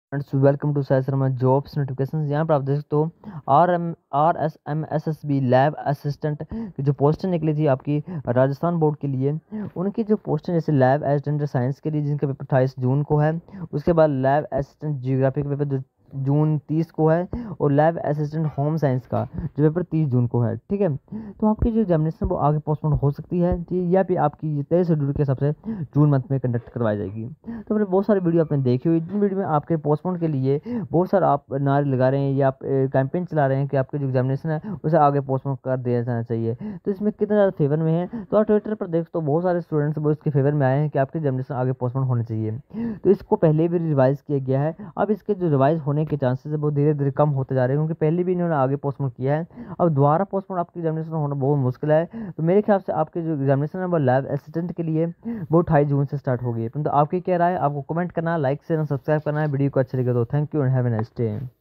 Friends welcome to Sai Sharma jobs notification. यहाँ पर आप देख सकते हो RSMSSB लैब असिस्टेंट की जो पोस्टें निकली थी आपकी राजस्थान बोर्ड के लिए, उनकी जो पोस्टें जैसे लैब असिस्टेंट साइंस के लिए जिनका पेपर 28 जून को है, उसके बाद लैब असिस्टेंट जियोग्राफी का पेपर जो जून 30 को है, और लैब असिस्टेंट होम साइंस का जो पेपर 30 जून को है। ठीक है, तो आपकी जो एग्जामिनेशन वो आगे पोस्टपोन हो सकती है या फिर आपकी तय शेड्यूल के हिसाब से जून मंथ में कंडक्ट करवाई जाएगी। तो मैंने बहुत सारी वीडियो आपने देखी हुई, जिन वीडियो में आपके पोस्टपोन के लिए बहुत सारा आप नारे लगा रहे हैं या आप कैंपेन चला रहे हैं कि आपके जो एग्जामिनेशन है उसे आगे पोस्टपोन कर दिया जाना चाहिए। तो इसमें कितना ज़्यादा फेवर में है, तो आप ट्विटर पर देख तो बहुत सारे स्टूडेंट्स वो इसके फेवर में आए हैं कि आपके एग्जामिनेशन आगे पोस्टपोन होने चाहिए। तो इसको पहले भी रिवाइज किया गया है, अब इसके जो रिवाइज होने के चांसेस है वो धीरे धीरे कम होते जा रहे हैं, क्योंकि पहले भी इन्होंने आगे पोस्टपोन किया है। अब दोबारा पोस्टपोन आपकी एग्जामिनेशन होना बहुत मुश्किल है। तो मेरे ख्याल से आपके जो एग्जामिनेशन है वो लैब असिस्टेंट के लिए वो 28 जून से स्टार्ट होगी। तो आपकी क्या राय है, आपको कमेंट करना, लाइक शेयर सब्सक्राइब करना है। वीडियो को अच्छा लगे तो thank you and have a nice day.